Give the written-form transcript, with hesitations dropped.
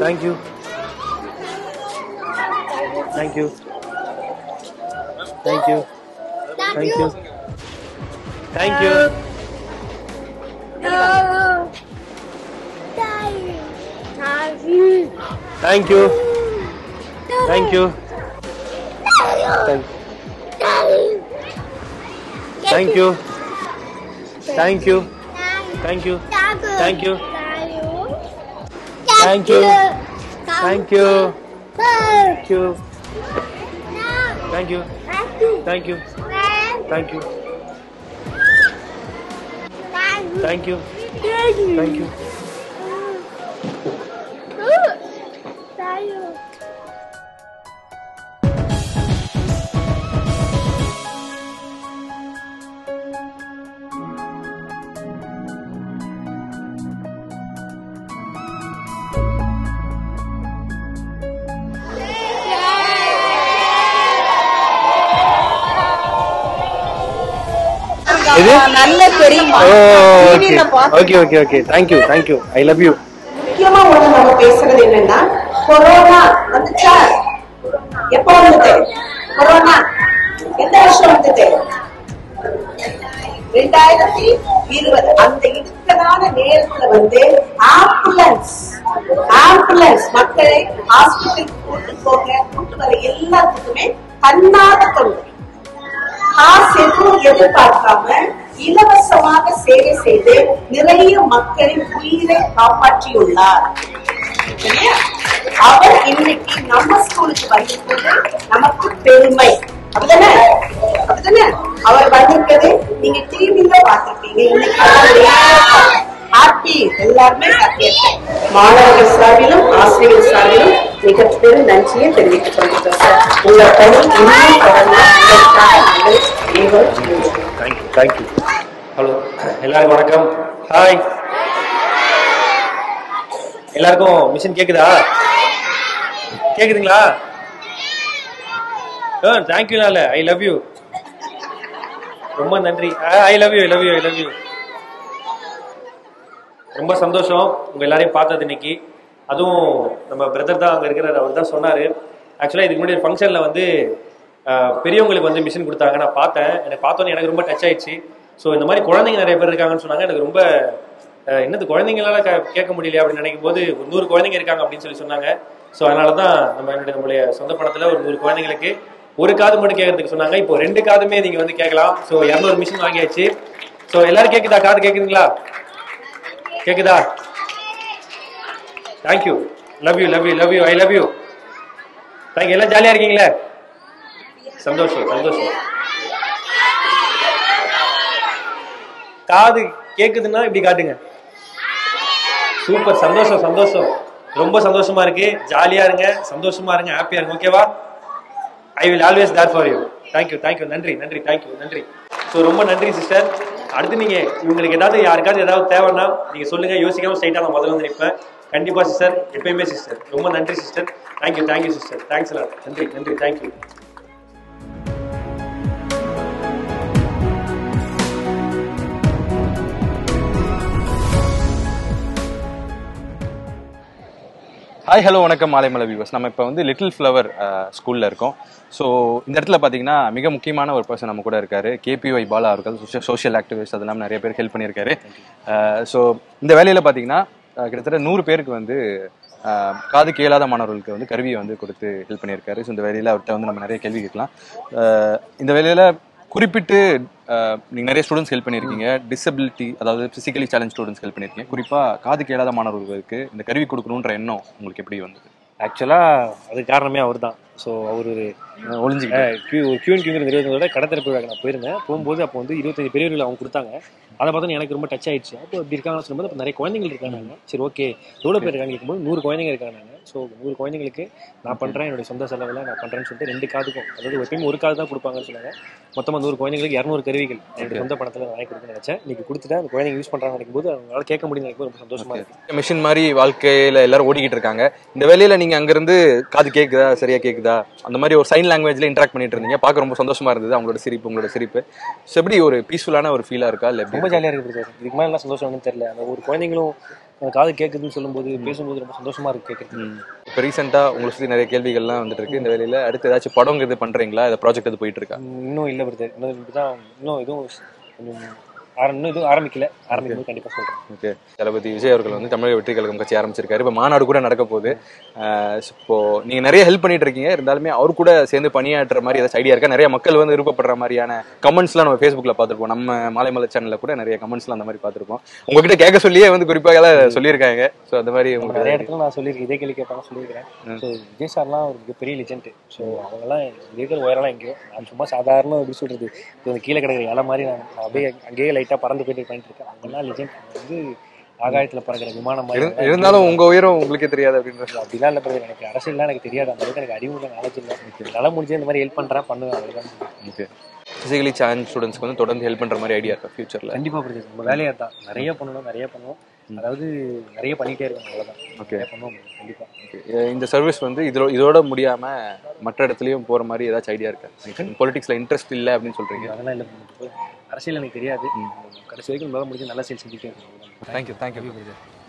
Thank you. Thank you. Thank you. Thank you. Thank you. Thank you. Thank you. Thank you. Thank you. Thank you. Thank you. Thank you. Thank you. Thank you. Thank you. Thank you. Thank you. Thank you. Thank you. நல்ல தெரியுமா? Okay okay okay thank you I love you. முக்கியமா ஒண்ணு நம்ம பேசுறது என்னன்னா, corona வந்துச்சா? எப்ப வந்தது கொரோனா? எந்த வருஷம் வந்தது? 2020. அந்த இடுக்கதான நேரத்துல ஆம்புலன்ஸ் மக்களை ஹாஸ்பிட்டலுக்கு கூட்டு வர எல்லாத்துக்குமே தன்னார்வ தொண்டு, காசு எதுவும் எதிர்பார்க்காம இலவசமாக சேவை செய்து நிறைய மக்களின் உயிரை காப்பாற்றியுள்ளார். அவர் இன்னைக்கு நம்ம ஸ்கூலுக்கு வந்திருக்கிறது நமக்கு பெருமை. அப்படிதானே அவர் வந்திருக்கிறது நீங்க டிவில பார்த்திருப்பீங்க. இன்னைக்கு ஹாப்பி, எல்லாருமே ஹாப்பியா. மாணவர்கள் சார்பிலும் ஆசிரியர்கள் சார்பிலும் மிகப்பெரும் நன்றியை தெரிவித்துக் கொள்கிறோம் சார். உங்க பணி இன்னும் தேங்க்யூ. ஹலோ எல்லாருக்கும் வணக்கம். ஹாய் எல்லாருக்கும். மிஷன் கேக்குதா? கேக்குதுங்களா? தேங்க்யூ. I love you. ரொம்ப நன்றி. I love you. ரொம்ப சந்தோஷம் உங்க எல்லாரையும் பார்த்தது இன்னைக்கு. அதுவும் நம்ம பிரதர் தான் அங்க இருக்கிறார், அவர் தான் சொன்னாரு. ஆக்சுவலா இதுக்கு முன்னாடி ஃபங்க்ஷன்ல பெரியவங்களுக்கு மிஷன் கொடுத்தாங்க. நான் பார்த்தேன். எனக்கு பார்த்தோன்னே எனக்கு ரொம்ப டச் ஆயிடுச்சு. ஸோ இந்த மாதிரி குழந்தைங்க நிறைய பேர் இருக்காங்கன்னு சொன்னாங்க. எனக்கு ரொம்ப என்னது குழந்தைங்களால கேட்க முடியல அப்படின்னு நினைக்கும் போது ஒரு 100 குழந்தைங்க இருக்காங்க அப்படின்னு சொன்னாங்க. ஸோ அதனால தான் நம்மளுடைய சொந்த படத்துல ஒரு 100 குழந்தைங்களுக்கு ஒரு காது மட்டும் கேட்கறதுக்கு சொன்னாங்க. இப்போ 2 காதுமே நீங்க கேட்கலாம். ஸோ 200 மிஷின் வாங்கியாச்சு. ஸோ எல்லாரும் கேக்குதா? காது கேக்குதுங்களா? கேக்குதா? Thank you. Love you. I love you. Thank you. எல்லாம் ஜாலியா இருக்கீங்களே? சந்தோஷம். காது கேக்குதுன்னா இப்படி காட்டுங்க. சூப்பர். சந்தோஷம். ரொம்ப சந்தோஷமா இருக்கு. ஜாலியா இருங்க, சந்தோஷமா இருங்க, ஹாப்பியா இருங்க. ஓகேவா? I will always there for you. Thank you. நன்றி. ஸோ ரொம்ப நன்றி சிஸ்டர். அடுத்து நீங்க இவங்களுக்கு யாருக்காவது ஏதாவது தேவைன்னா நீங்க சொல்லுங்க. யோசிக்காம ஸ்ட்ரைட்டா நான் முதல்ல நிற்பேன். கண்டிப்பா சிஸ்டர், எப்பயுமே சிஸ்டர். ரொம்ப நன்றி சிஸ்டர். Thank you sister. தேங்க்ஸ் எல்லாம். நன்றி. தேங்க்யூ. ஹாய் ஹலோ வணக்கம் மாலைமலை வியூவர்ஸ். நம்ம இப்போ லிட்டில் ஃப்ளவர் ஸ்கூலில் இருக்கோம். ஸோ இந்த இடத்துல பார்த்தீங்கன்னா மிக முக்கியமான ஒரு பர்சன் நம்ம கூட இருக்காரு. KPY பாலா அவர்கள், சோஷியல் ஆக்டிவிஸ்ட். அது இல்லாமல் நிறைய பேர் ஹெல்ப் பண்ணியிருக்காரு. ஸோ இந்த வேலையில் பார்த்தீங்கன்னா கிட்டத்தட்ட 100 பேருக்கு காது கேளாத மாணவர்களுக்கு கருவியை கொடுத்து ஹெல்ப் பண்ணியிருக்காரு. ஸோ இந்த வேலையில் அவர்கிட்ட நம்ம நிறைய கேள்வி கேட்கலாம். இந்த வேலையில் குறிப்பிட்டு நீங்கள் நிறைய ஸ்டூடெண்ட்ஸ் ஹெல்ப் பண்ணியிருக்கீங்க. டிசபிலிட்டி, அதாவது ஃபிசிக்கலி சேலஞ்ச் ஸ்டூடெண்ட்ஸ் ஹெல்ப் பண்ணியிருக்கீங்க. குறிப்பாக காது கேளாத மாணவர்களுக்கு இந்த கருவி கொடுக்கணுன்ற எண்ணம் உங்களுக்கு எப்படி வந்தது? ஆக்சுவலாக அதுக்கு காரணமே அவர் தான். ஸோ அவர் ஒளிஞ்சுக்கிட்டேன். கியூங்கிற நிறுவனத்தோட கடத்திறப்பு வேலை நான் போயிருந்தேன். போகும்போது அப்போ 25 பெரியவர்கள் அவங்க கொடுத்தாங்க. அதை பார்த்தா எனக்கு ரொம்ப டச் ஆயிடுச்சு. அப்போ இப்படி இருக்காங்கன்னு சொல்லும்போது அப்போ நிறைய குழந்தைகள் இருக்காங்க. சரி ஓகே, எவ்வளோ பேர் இருக்காங்க கேட்கும்போது 100 குழந்தைங்க இருக்காங்க. ஸோ 100 குழந்தைங்களுக்கு நான் பண்ணுறேன், என்னுடைய சொந்த செலவில் நான் பண்ணுறேன்னு சொல்லிட்டு 2 காதுக்கும், அதாவது எப்பயுமே ஒரு காது தான் கொடுப்பாங்கன்னு சொன்னாங்க. மொத்தமாக 100 குழந்தைங்களுக்கு 200 கருவிகள் என்னுடைய சொந்த பணத்தில் வாங்கி கொடுக்க நினைச்சேன். இன்னைக்கு கொடுத்துட்டு அந்த குழந்தைங்க யூஸ் பண்ணுறாங்க நினைக்கும் போது அவங்களால கேட்க முடியும் நினைக்கும் ரொம்ப சந்தோஷமா இருக்கு. மிஷின் மாதிரி வாழ்க்கையில் எல்லாரும் ஓடிக்கிட்டு இருக்காங்க. இந்த வேலையில் நீங்கள் அங்கேருந்து காது கேட்குதா, சரியா கேட்குதா, புரியுதா அந்த மாதிரி ஒரு சைன் லாங்குவேஜ்ல இன்டராக்ட் பண்ணிட்டு இருந்தீங்க, பார்க்க ரொம்ப சந்தோஷமா இருந்தது அவங்களோட சிரிப்பு உங்களோட சிரிப்பு. ஸோ எப்படி ஒரு பீஸ்ஃபுல்லான ஒரு ஃபீலா இருக்கா இல்லை ரொம்ப ஜாலியாக இருக்குது சார். இதுக்கு மேலே என்ன சந்தோஷம் ஒன்றும் தெரியல. அந்த ஒரு குழந்தைங்களும் காது கேட்குதுன்னு சொல்லும்போது பேசும்போது ரொம்ப சந்தோஷமா இருக்கு கேட்குறது. இப்போ ரீசெண்டாக உங்களை சுற்றி நிறைய கேள்விகள்லாம் வந்துட்டு இருக்கு. இந்த வேலையில் அடுத்து ஏதாச்சும் படம் இது பண்ணுறீங்களா, இந்த ப்ராஜெக்ட் அது போயிட்டு இருக்கா? இன்னும் இல்லை பிரதர், இன்னும் எதுவும் கொஞ்சம் இன்னும் எதுவும் ஆரம்பிக்கும்போது கண்டிப்பாக சொல்கிறேன். ஓகே. தளபதி விஜய் அவர்கள் வந்து தமிழக வெற்றி கழகம் கட்சி ஆரம்பிச்சிருக்காரு. இப்போ மாநாடு கூட நடக்க போகுது. இப்போ நீங்கள் நிறைய ஹெல்ப் பண்ணிட்டு இருக்கீங்க, இருந்தாலுமே அவர் கூட சேர்ந்து பணியாற்றுற மாதிரி ஏதாச்சும் ஐடியா இருக்கா? நிறைய மக்கள் வந்து விருப்பப்படுற மாதிரியான கமெண்ட்ஸ்லாம் நம்ம ஃபேஸ்புக்கில் பார்த்துருப்போம். நம்ம மாலைமலை சேனலில் கூட நிறைய கமெண்ட்ஸ்லாம் அந்த மாதிரி பார்த்துருப்போம். உங்ககிட்ட கேட்க சொல்லியே வந்து குறிப்பாக சொல்லியிருக்காங்க. ஸோ அந்த மாதிரி உங்களுக்கு நிறைய இடத்துல நான் சொல்லியிருக்கேன், இதே கேள்வி கேட்பாங்க சொல்லியிருக்கிறேன். ஸோ விஜய் சார்லாம் ஒரு மிகப்பெரிய லெஜெண்ட். ஸோ அவங்கெல்லாம் இருக்கிற உயரெல்லாம் எங்கேயோ, நான் சும்மா சாதாரண எப்படி சொல்கிறது, இப்போ கீழே கிடக்கிற இலை மாதிரி நான் அப்படியே அங்கேயே லைட்டாக பறந்து போயிட்டு பண்ணிட்டு இருக்கேன். அவங்கெல்லாம் லெஜெண்ட். வந்து ஆகாயத்தில் பறக்கிற விமானம் மாதிரி. இருந்தாலும் உங்க உயரம் உங்களுக்கே தெரியாது அப்படின்றது அப்படிலாம் இல்லை பிரதர். எனக்கு அரசியல்லாம் எனக்கு தெரியாது, அந்த அளவுக்கு எனக்கு அறிவு இல்லை, நாலேஜ் இல்லை. நல்லா முடிஞ்சு இந்த மாதிரி ஹெல்ப் பண்ணுறேன், பண்ணுவேன், அவ்வளோதான். ஓகே. ஃபிசிக்கலி சேலஞ்ச் ஸ்டூடெண்ட்ஸ்க்கு வந்து தொடர்ந்து ஹெல்ப் பண்ணுற மாதிரி ஐடியா இருக்கா ஃபியூச்சரில்? கண்டிப்பாக பிரதர். நம்ம வேலையாக தான் நிறைய பண்ணுவோம். அதாவது நிறைய பண்ணிகிட்டே இருக்கோம், அவ்வளோதான். ஓகே, பண்ணுவோம் கண்டிப்பாக. ஓகே. இந்த சர்வீஸ் வந்து இதோட முடியாமல் மற்ற இடத்துலையும் போகிற மாதிரி ஏதாச்சும் ஐடியா இருக்கா? பொலிட்டிக்ஸில் இன்ட்ரெஸ்ட் இல்லை அப்படின்னு சொல்கிறீங்க. அதெல்லாம் இல்லை, அரசியல் எனக்கு தெரியாது. கடைசி வரைக்கும் நம்மளால முடிஞ்ச நல்ல செயல் செஞ்சுட்டே இருக்கோம். தேங்க்யூ.